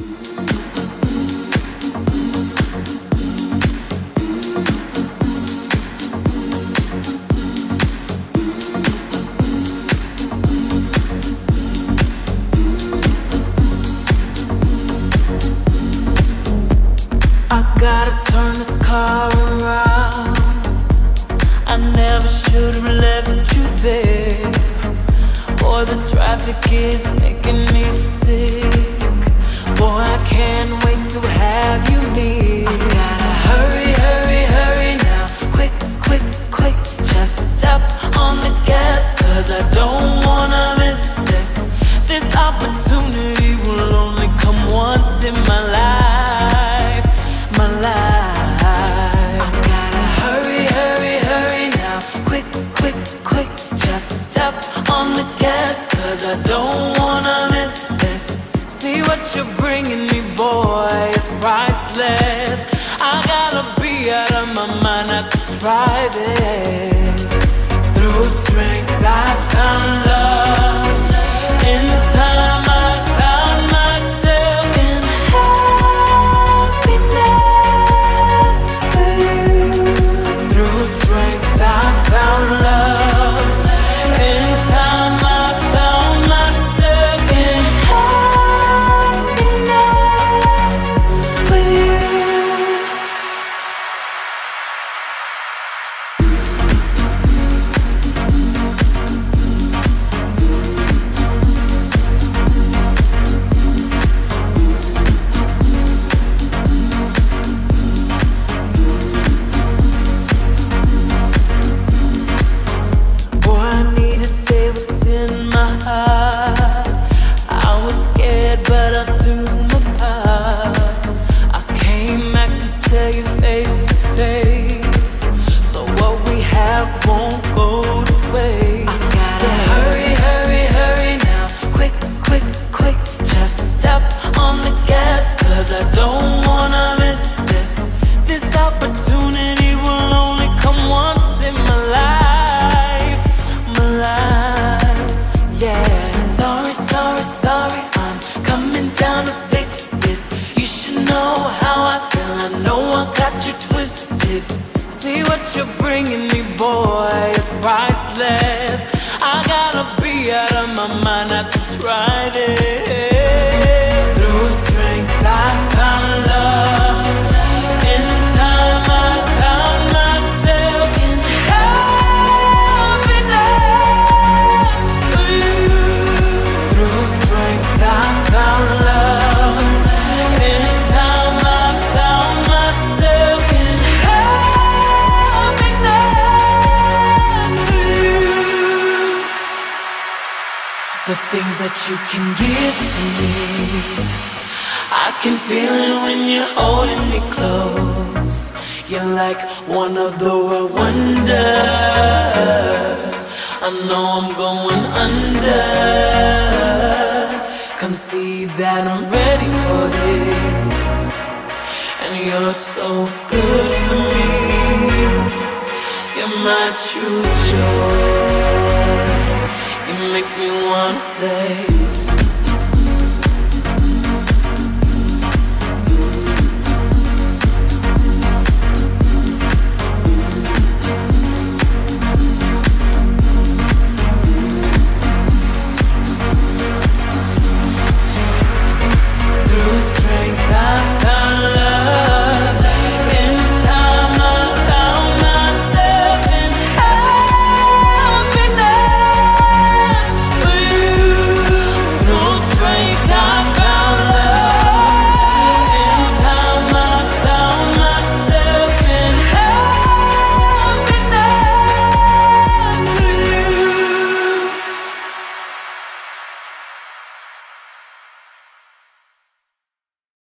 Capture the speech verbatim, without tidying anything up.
Gotta turn this car around. I never should have left you there. Boy, this traffic is making me sick. Boy, I can't wait to have you near. I gotta hurry, hurry, hurry now. Quick, quick, quick. Just step on the gas, cause I don't wanna miss this. This opportunity will only come once in my life. My life. I gotta hurry, hurry, hurry now. Quick, quick, quick. Just step on the gas, cause I don't wanna miss this. See what you're bringing me, boy, it's priceless. I gotta be out of my mind not to try this. Through strength I found love. In time I found myself in happiness with you. Through strength I found love. In time I found myself in happiness with you. See what you're bringing me, boy, it's priceless. I gotta be out of my mind not to try this. Through strength I found love. In time I found myself in happiness with you. Through strength I found love. In time I found myself in the things that you can give to me. I can feel it when you're holding me close. You're like one of the world wonders. I know I'm going under. Come see that I'm ready for this. And you're so good for me. You're my true joy. You make me wanna say